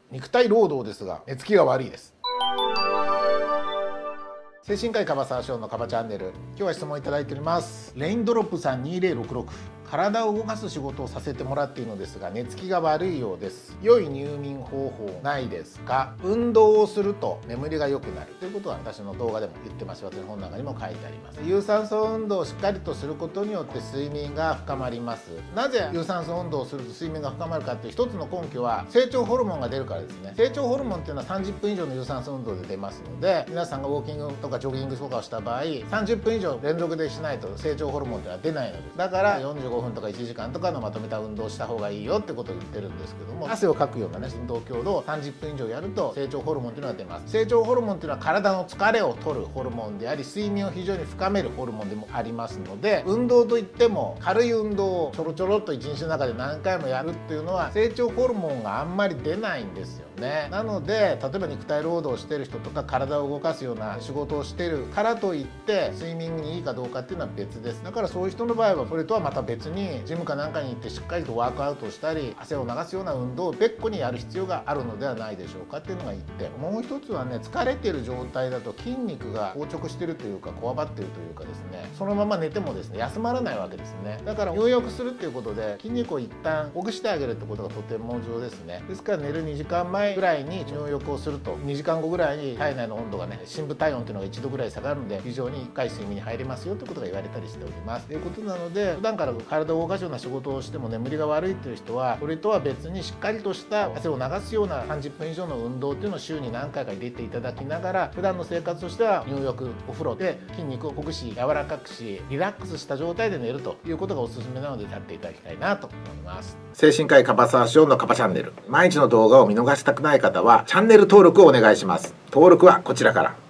肉体労働ですが寝つきが悪いです。精神科医カバサーショーのカバチャンネル、今日は質問いただいております。レインドロップさん2066、体を動かす仕事をさせてもらっているのですが寝つきが悪いようです。良い入眠方法ないですか？運動をすると眠りが良くなるということは私の動画でも言ってます。私の本の中にも書いてあります。有酸素運動をしっかりとすることによって睡眠が深まります。なぜ有酸素運動をすると睡眠が深まるかっていう一つの根拠は成長ホルモンが出るからですね。成長ホルモンっていうのは30分以上の有酸素運動で出ますので、皆さんがウォーキングとかジョギングとかをした場合30分以上連続でしないと成長ホルモンっていうのは出ないのです。だから45分とか1時間とかのまとめた運動をした方がいいよってことを言ってるんですけども、汗をかくようなね運動強度を30分以上やると成長ホルモンっていうのが出ます。成長ホルモンっていうのは体の疲れを取るホルモンであり、睡眠を非常に深めるホルモンでもありますので、運動といっても軽い運動をちょろちょろっと1日の中で何回もやるっていうのは成長ホルモンがあんまり出ないんですよね。なので例えば肉体労働をしてる人とか体を動かすような仕事をしてるからといって睡眠にいいかどうかっていうのは別です。だからそういう人の場合はそれとはまた別にジムかなんかに行ってしっかりとワークアウトをしたり汗を流すような運動を別個にやる必要があるのではないでしょうかっていうのが1点。もう一つはね、疲れてる状態だと筋肉が硬直してるというかこわばってるというかですね、そのまま寝てもですね休まらないわけですね。だから入浴するっていうことで筋肉を一旦ほぐしてあげるってことがとても重要ですね。ですから寝る2時間前ぐらいに入浴をすると2時間後ぐらいに体内の温度がね深部体温っていうのが1度ぐらい下がるので非常に深い睡眠に入れますよということが言われたりしております。ということなので、普段から体を動かすような仕事をしても眠りが悪いという人はそれとは別にしっかりとした汗を流すような30分以上の運動っていうのを週に何回か入れていただきながら、普段の生活としては入浴お風呂で筋肉をほぐし柔らかくしリラックスした状態で寝るということがおすすめなのでやっていただきたいなと思います。精神科医カバサーショーのカバチャンネル、毎日の動画を見逃したくない方はチャンネル登録をお願いします。登録はこちらから。